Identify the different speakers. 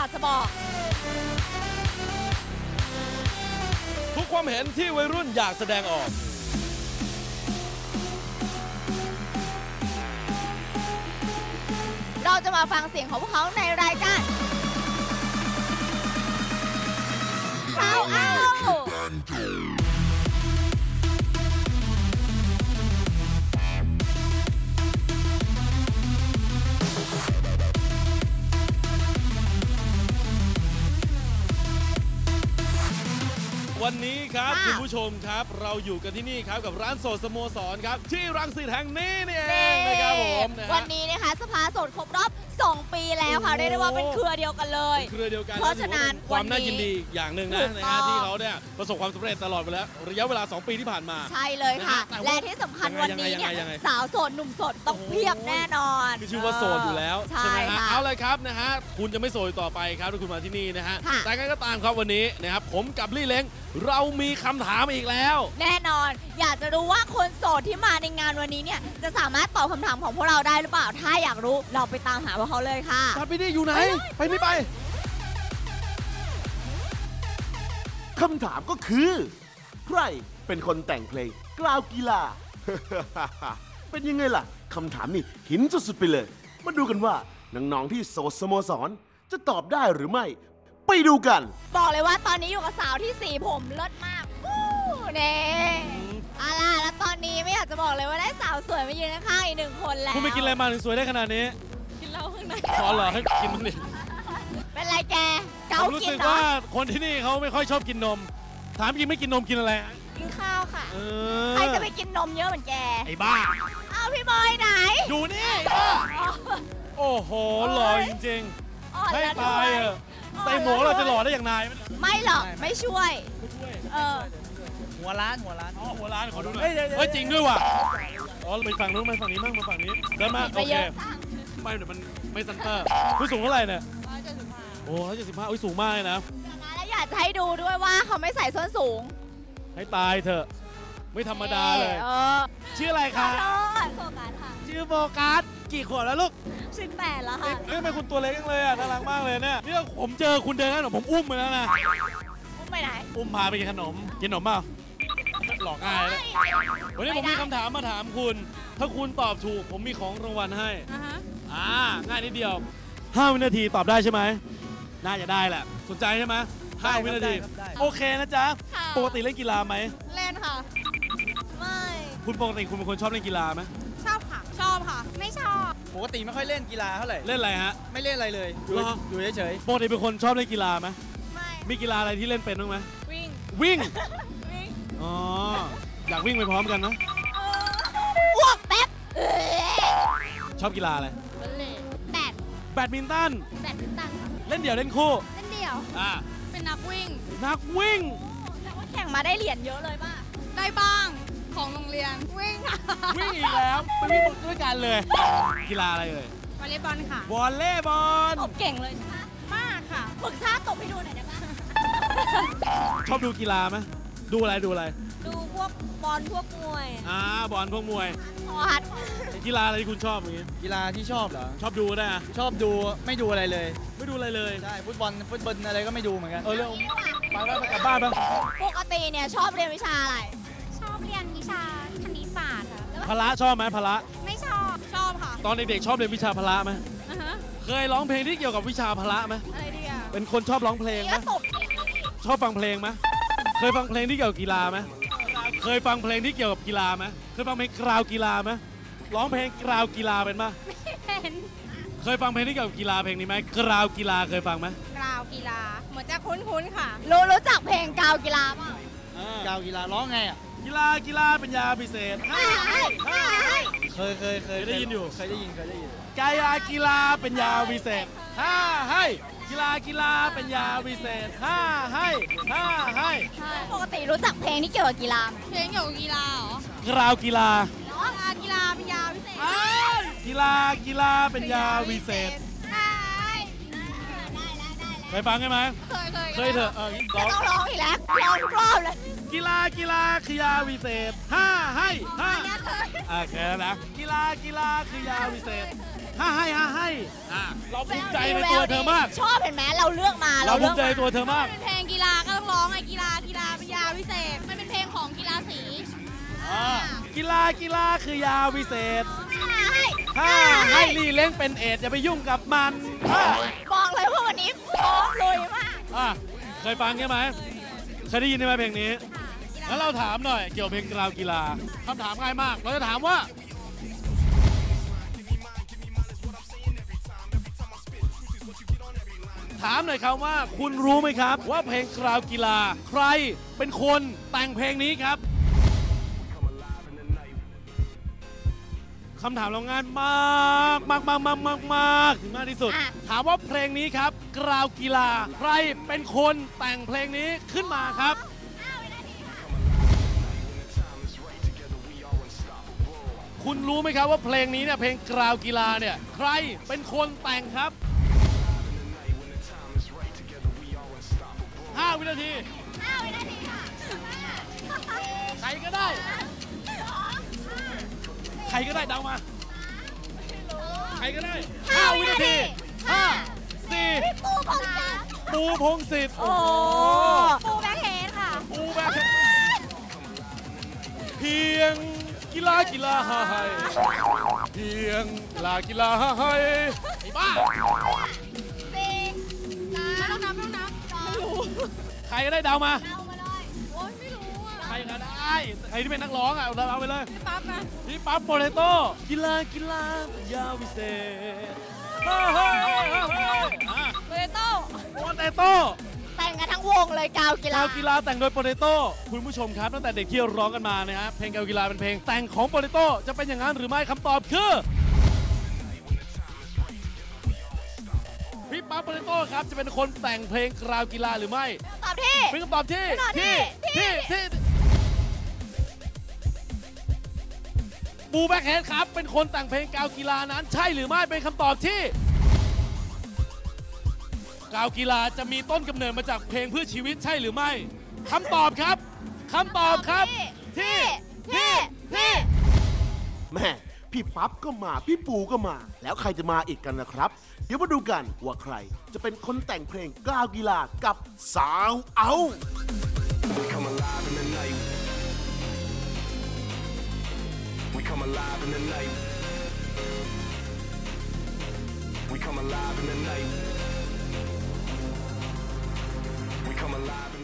Speaker 1: ากจะบอก
Speaker 2: ทุกความเห็นที่วัยรุ่นอยากแสดงออก
Speaker 1: เราจะมาฟังเสียงของพวกเขาในรายการข่าวเอา
Speaker 2: วันนี้ครับคุณผู้ชมครับเราอยู่กันที่นี่ครับกับร้านโสดสโมสรครับที่รังสิตแห่งนี้นี่เองนะครับผม
Speaker 1: วันนี้นะคะสภาโสดครบรอบ2 ปีแล้วค่ะเรียกได้ว่าเป็นเครือเดียวกันเลย
Speaker 2: เครือเดียวกัน
Speaker 1: เพราะฉะนั้น
Speaker 2: ความน่ายินดีอย่างหนึ่งนะที่เขาเนี่ยประสบความสำเร็จตลอดไปแล้วระยะเวลา2 ปีที่ผ่านมา
Speaker 1: ใช่เลยค่ะและที่สำคัญวันนี้เนี่ยสาวโสดหนุ่มโสดต้องเพียบแน่นอน
Speaker 2: คือชื่อว่าโสดอยู่แล้วใช่ไหมฮะเอาเลยครับนะฮะคุณจะไม่โสดต่อไปครับถ้าคุณมาที่นี่นะฮะแต่ไงก็ตามครับวันนี้นะครับผมกับลี่เล้งเรามีคำถามอีกแล้ว
Speaker 1: แน่นอนอยากจะรู้ว่าคนโสดที่มาในงานวันนี้เนี่ยจะสามารถตอบคำถามของพวกเราได้หรือเปล่าถ้าอยากรู้เราไปตามหาพวกเขาเลยค่ะ
Speaker 2: ไปดิอยู่ไหนไปไม่ไป
Speaker 3: คำถามก็คือใครเป็นคนแต่งเพลงกล่าวกีฬา เป็นยังไงล่ะคำถามนี่หินสุดๆไปเลยมาดูกันว่าน้องๆที่โสดสโมสรจะตอบได้หรือไม่ไปดูกัน
Speaker 1: บอกเลยว่าตอนนี้อยู่กับสาวที่สีผมเลิศมากเน่อะไรแล้วตอนนี้ไม่อยากจะบอกเลยว่าได้สาวสวยมายืนข้างๆอีก1 คนแล้ว
Speaker 2: คุณไปกินอะไรมาถึงสวยได้ขนาดนี้
Speaker 1: กินเหล้าข้างใน
Speaker 2: ขอเหรอให้กินบ้างดิ
Speaker 1: เป็นไรแกเกากินเหรอ
Speaker 2: รู้สึกว่าคนที่นี่เขาไม่ค่อยชอบกินนมถามจริงไม่กินนมกินอะไร
Speaker 1: กินข้าวค่ะใครจะไปกินนมเยอะเหมือนแก
Speaker 2: ไอ้บ้า
Speaker 1: เอาพี่บอยไหน
Speaker 2: อยู่นี่โอ้โหหล่อจริงๆให้ตายใส่หมวกเราจะหล่อได้อย่างนาย
Speaker 1: ไม่หรอกไม่ช่วย
Speaker 4: หัวร้าน
Speaker 2: อ๋อหัวร้านขอดูหน่อยเฮ้ยจริงด้วยว่ะอ๋อไปฝั่งนู้นไปฝั่งนี้มั่งมาฝั่งนี้เดินมาโอเคไม่เดี๋ยวมันไม่ซันเตอร์คุณสูงเท่าไหร่เนี่ย175โอ้175อุ้ยสูงมากเลยนะ
Speaker 1: แล้วอยากจะให้ดูด้วยว่าเขาไม่ใส่ส้นสูง
Speaker 2: ให้ตายเถอะไม่ธรรมดาเลยชื่ออะไรคะ
Speaker 1: โฟกัสค่ะ
Speaker 2: ชื่อโฟกัสกี่ขวบแล้วลูก
Speaker 1: 18แล้วค่ะ
Speaker 2: ทำไมคุณตัวเล็กจังเลยอ่ะน่ารักมากเลยเนี่ยนี่ผมเจอคุณเดินแล้วผมอุ้มไปแล้วนะ
Speaker 1: อุ้มไปไหน
Speaker 2: อุ้มพาไปกินขนมเปล่าหลอกง่ายเลยวันนี้ผมมีคำถามมาถามคุณถ้าคุณตอบถูกผมมีของรางวัลให้ง่ายนิดเดียว5 วินาทีตอบได้ใช่ไหมน่าจะได้แหละสนใจใช่ไหม5 วินาทีโอเคนะจ๊ะปกติเล่นกีฬาไหม
Speaker 1: เล่นค่ะไม่
Speaker 2: คุณปกติคุณเป็นคนชอบเล่นกีฬาไหม
Speaker 1: ชอบค่ะชอบค่ะไม่ชอบ
Speaker 4: ปกติไม่ค่อยเล่นกีฬาเท่าไหร่
Speaker 2: เล่นอะไรฮะ
Speaker 4: ไม่เล่นอะไรเลยอยู่เฉย
Speaker 2: ๆปกติเป็นคนชอบเล่นกีฬาไหม
Speaker 1: ไม่
Speaker 2: มีกีฬาอะไรที่เล่นเป็นบ้างไหม
Speaker 1: วิ่ง
Speaker 2: อ๋ออยากวิ่งไปพร้อมกันนะ
Speaker 1: อ้วกแป๊บ
Speaker 2: ชอบกีฬาอะไรแบดมินตันเล่นเดี่ยวเล่นคู่
Speaker 1: เล่นเดี่ยวเป็นนักวิ่งแต่ว่าแข่งมาได้เหรียญเยอะเลยป่ะได้บ้างของโรงเรียนวิ่ง
Speaker 2: อีกแล้วไปวิ่งด้วยกันเลยกีฬาอะไรเลยว
Speaker 1: อลเลย์บอลค่ะ
Speaker 2: วอลเลย์บอล
Speaker 1: ตบเก่งเลยใช่ไหมมากค่ะฝึกท่าตบให้ดูหน่อยได้ปะ
Speaker 2: ชอบดูกีฬาไหมดูอะไรดู
Speaker 1: พวกบอลพวกมวย
Speaker 2: บอลพวกมวยกีฬาอะไรที่คุณชอบอย่างงี้
Speaker 4: กีฬาที่ชอบเหรอ
Speaker 2: ชอบดูได้
Speaker 4: ชอบดูไม่ดูอะไรเลย
Speaker 2: ใช่
Speaker 4: ฟุตบอลอะไรก็ไม่ดูเหมือนกัน
Speaker 2: เรื่องไปกลับบ้านบ้าง
Speaker 1: ปกติเนี่ยชอบเรียนวิชาอะไรชอบเรียนวิชาคณิตศาสตร์ค่ะ
Speaker 2: พละชอบไหมพละ
Speaker 1: ไม่ชอบค่ะ
Speaker 2: ตอนเด็กๆชอบเรียนวิชาพละไหมเคยร้องเพลงที่เกี่ยวกับวิชาพละไหม
Speaker 1: อะไรดีอ่ะ
Speaker 2: เป็นคนชอบร้องเพลงไหมชอบฟังเพลงไหมเคยฟังเพลงที่เกี่ยวกับกีฬาไหมเคยฟังเพลงที่เกี่ยวกับกีฬาไหมเคยฟังเพลงกราวกีฬาไหมร้องเพลงกราวกีฬาเป็นปะ
Speaker 1: เป็น
Speaker 2: เคยฟังเพลงที่เกี่ยวกับกีฬาเพลงนี้ไหมกราวกีฬาเคยฟังไหม
Speaker 1: กราวกีฬาเหมือนจะคุ้นๆค่ะรู้จักเพลงกราวกีฬาเปล่
Speaker 4: ากราวกีฬาร้องไงอ่ะ
Speaker 2: กีฬาเป็นยาพิเศษเคยได้ยินอยู่
Speaker 4: เคยได้ยิน
Speaker 2: กีฬาเป็นยาวิเศษให้กีฬาเป็นยาวิเศษให้
Speaker 1: ปกติรู้จักเพลงที่เกี่ยวกับกีฬา
Speaker 5: เพลงเกี่ยวกับกีฬาเหร
Speaker 2: อกราวกีฬา
Speaker 5: กีฬาเป็นยาวิเศษ
Speaker 2: กีฬาเป็นยาวิเศษเคยฟังใช่ไหม
Speaker 5: เคย
Speaker 2: เถอะ
Speaker 1: ต้องร้องอีกแล้วร้องทุกรอบเลย
Speaker 2: กีกีฬาคือยาวิเศษ5ให้5โอเคแล้วนะกีฬาคือยาวิเศษ5ให้เราภูมิใจในตัวเธอมาก
Speaker 1: ชอบเห็นไหมเราเลือกมา
Speaker 2: เราภูมิใจในตัวเธอมาก
Speaker 5: เป็นเพลงกีฬาก็ต้องร้องไงกีฬาเป็นยาวิเศษมันเป็นเพลงของกีฬาสี
Speaker 2: กีฬาคือยาวิเศษ
Speaker 1: ให้
Speaker 2: ให้ลีเล้งเป็นเอดอย่าไปยุ่งกับมัน
Speaker 1: บอกเลยว่าวันนี้พร้อมลุยมาก
Speaker 2: เคยฟังใช่ไหมเคยได้ยินไหมเพลงนี้แล้วเราถามหน่อยเกี่ยวกับเพลงกราวกีฬาคำถามง่ายมากเราจะถามว่าถามหน่อยครับว่าคุณรู้ไหมครับว่าเพลงกราวกีฬาใครเป็นคนแต่งเพลงนี้ครับคำถามเราง่ายมากถึงมากที่สุดถามว่าเพลงนี้ครับกราวกีฬาใครเป็นคนแต่งเพลงนี้ขึ้นมาครับคุณรู้ไหมครับว่าเพลงนี้เนี่ยเพลงกราวกีฬาเนี่ยใครเป็นคนแต่งครับ5 วินาทีค่ะใครก็ได้เดามาใครก็ได้5 วินาที5 4ปูพงศิษฐ์โอ้
Speaker 1: ปูแบ็คเฮดค่ะ
Speaker 2: ปูแบ็คเพียงกีฬาให้เพียงกีฬาให้ไอ้บ้า
Speaker 5: ไม่ต้องนับไม่รู้
Speaker 2: ใครก็ได้เดามา
Speaker 1: เลย
Speaker 5: โอ๊ยไม่รู้อ่ะ
Speaker 2: ใครก็ได้ใครที่เป็นนักร้องอ่ะเอาไปเลย
Speaker 5: พี่ปั๊บนะ
Speaker 2: พี่ปั๊บโปเตโต้กีฬายาวิเศษ
Speaker 5: โปเตโต้
Speaker 1: แต่งกันทั้งวงเลยกาวกีฬา
Speaker 2: แต่งโดยโปเตโต้คุณผู้ชมครับตั้งแต่เด็กที่ร้องกันมานะฮะเพลงกาวกีฬาเป็นเพลงแต่งของโปเตโต้จะเป็นอย่างนั้นหรือไม่คำตอบคือพี่ปั๊บโปเตโต้ครับจะเป็นคนแต่งเพลงกราวกีฬาหรือไม่
Speaker 1: ตอบที่
Speaker 2: เป็นคำตอบที่บูแบ็คเฮดครับเป็นคนแต่งเพลงกาวกีฬานั้นใช่หรือไม่เป็นคำตอบที่กาวกีฬาจะมีต้นกำเนิดมาจากเพลงเพื่อชีวิตใช่หรือไม่คำตอบครับที่
Speaker 3: แม่พี่ปั๊บก็มาพี่ปูก็มาแล้วใครจะมาอีกกันนะครับเดี๋ยวมาดูกันว่าใครจะเป็นคนแต่งเพลงกล้าวกีฬากับสาวเอา We come alive in the night We come alive in the night We come alive in the night We come alive